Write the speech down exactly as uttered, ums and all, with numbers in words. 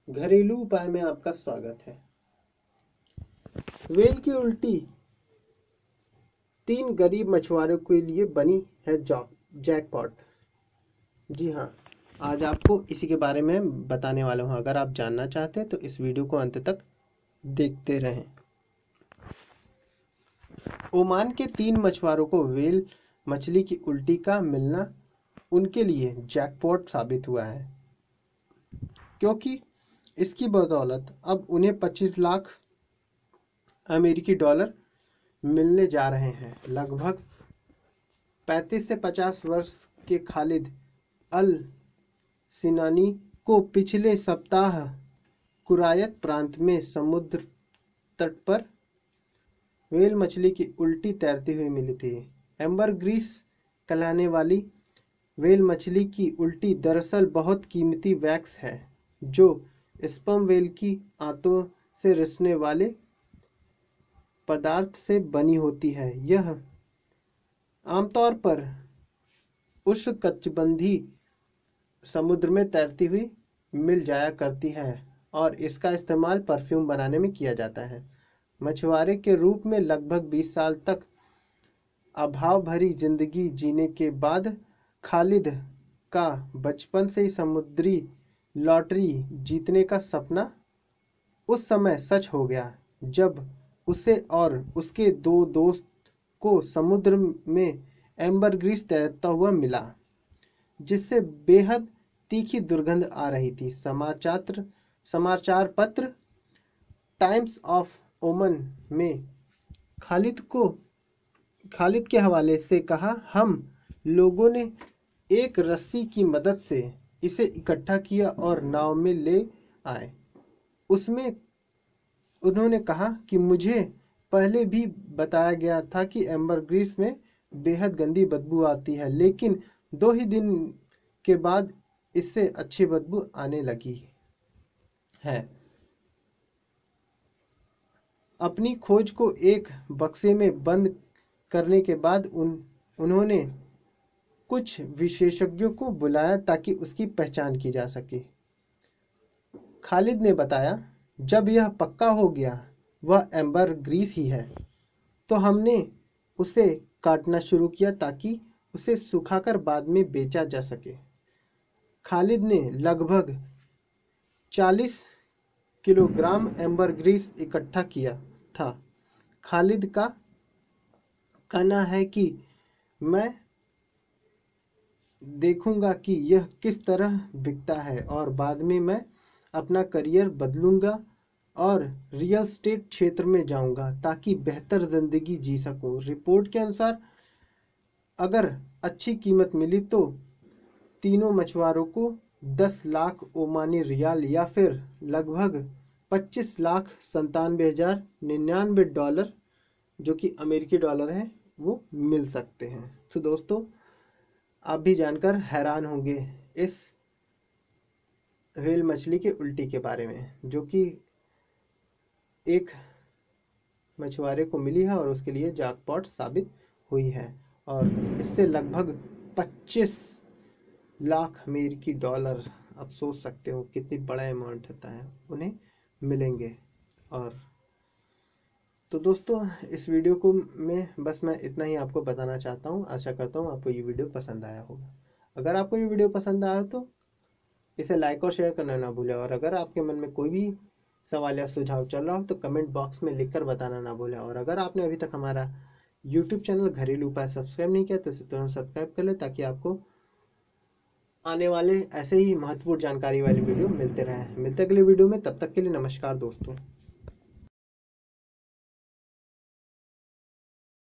घरेलू उपाय में आपका स्वागत है। वेल की उल्टी तीन गरीब मछुआरों के लिए बनी है जैकपॉट। जी हाँ, आज आपको इसी के बारे में बताने वाला हूँ। अगर आप जानना चाहते हैं तो इस वीडियो को अंत तक देखते रहें। ओमान के तीन मछुआरों को वेल मछली की उल्टी का मिलना उनके लिए जैकपॉट साबित हुआ है, क्योंकि इसकी बदौलत अब उन्हें पच्चीस लाख अमेरिकी डॉलर मिलने जा रहे हैं। लगभग पैंतीस से पचास वर्ष के खालिद अल सिनानी को पिछले सप्ताह कुरायत प्रांत में समुद्र तट पर वेल मछली की उल्टी तैरती हुई मिली थी। एम्बरग्रीस कहलाने वाली वेल मछली की उल्टी दरअसल बहुत कीमती वैक्स है, जो स्पर्म वेल की आंतों से रिसने वाले पदार्थ से बनी होती है। यह आमतौर पर उष्णकटिबंधीय समुद्र में तैरती हुई मिल जाया करती है और इसका इस्तेमाल परफ्यूम बनाने में किया जाता है। मछुआरे के रूप में लगभग बीस साल तक अभाव भरी जिंदगी जीने के बाद खालिद का बचपन से ही समुद्री लॉटरी जीतने का सपना उस समय सच हो गया, जब उसे और उसके दो दोस्त को समुद्र में एम्बरग्रीस तैरता हुआ मिला, जिससे बेहद तीखी दुर्गंध आ रही थी। समाचार समाचार पत्र टाइम्स ऑफ ओमान में खालिद को खालिद के हवाले से कहा, हम लोगों ने एक रस्सी की मदद से इसे इकट्ठा किया और नाव में ले आए। उसमें उन्होंने कहा कि मुझे पहले भी बताया गया था कि एम्बरग्रीस में बेहद गंदी बदबू आती है, लेकिन दो ही दिन के बाद इससे अच्छी बदबू आने लगी है। अपनी खोज को एक बक्से में बंद करने के बाद उन उन्होंने कुछ विशेषज्ञों को बुलाया ताकि उसकी पहचान की जा सके। खालिद ने बताया, जब यह पक्का हो गया वह एम्बरग्रीस ही है, तो हमने उसे काटना शुरू किया ताकि उसे सुखाकर बाद में बेचा जा सके। खालिद ने लगभग चालीस किलोग्राम एम्बरग्रीस इकट्ठा किया था। खालिद का कहना है कि मैं देखूंगा कि यह किस तरह बिकता है और बाद में मैं अपना करियर बदलूंगा और रियल एस्टेट क्षेत्र में जाऊंगा ताकि बेहतर जिंदगी जी सकूं। रिपोर्ट के अनुसार अगर अच्छी कीमत मिली तो तीनों मछुआरों को दस लाख ओमानी रियाल या फिर लगभग पच्चीस लाख संतानवे हजार निन्यानवे डॉलर, जो कि अमेरिकी डॉलर है, वो मिल सकते हैं। तो दोस्तों, आप भी जानकर हैरान होंगे इस व्हेल मछली के उल्टी के बारे में, जो कि एक मछुआरे को मिली है और उसके लिए जैकपॉट साबित हुई है, और इससे लगभग पच्चीस लाख अमेरिकी डॉलर, आप सोच सकते हो कितनी बड़ा अमाउंट होता है, उन्हें मिलेंगे। और तो दोस्तों, इस वीडियो को मैं बस मैं इतना ही आपको बताना चाहता हूँ। आशा करता हूँ आपको ये वीडियो पसंद आया होगा। अगर आपको ये वीडियो पसंद आया तो इसे लाइक और शेयर करना ना भूलें, और अगर आपके मन में कोई भी सवाल या सुझाव चल रहा हो तो कमेंट बॉक्स में लिखकर बताना ना भूलें। और अगर आपने अभी तक हमारा यूट्यूब चैनल घरेलू उपाय सब्सक्राइब नहीं किया तो इसे तुरंत सब्सक्राइब कर ले, ताकि आपको आने वाले ऐसे ही महत्वपूर्ण जानकारी वाली वीडियो मिलते रहें। मिलते अगले वीडियो में, तब तक के लिए नमस्कार दोस्तों।